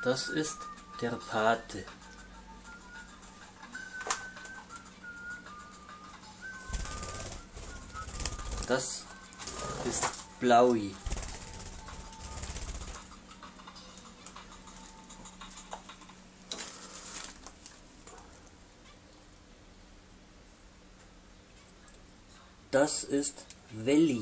Das ist der Pate. Das ist Blaui. Das ist Welli.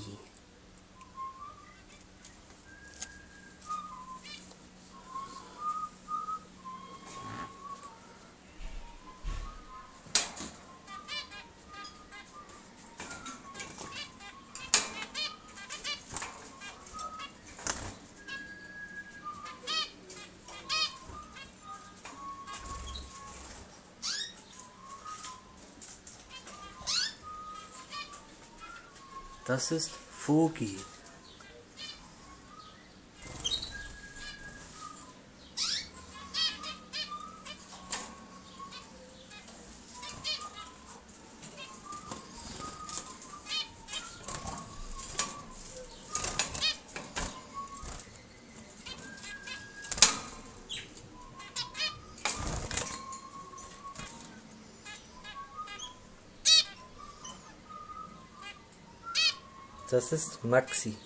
Das ist Vogi. Das ist Maxi.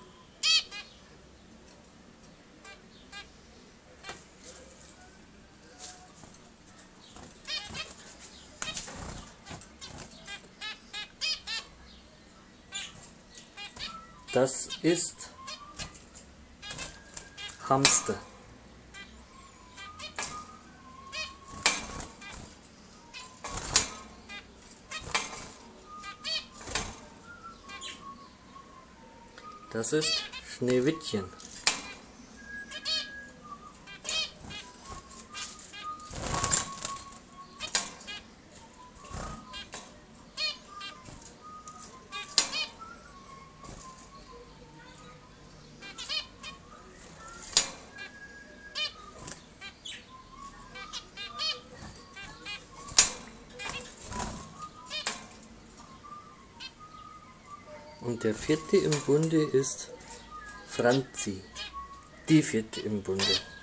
Das ist Hamster. Das ist Schneewittchen. Und der vierte im Bunde ist Franzi. Die vierte im Bunde.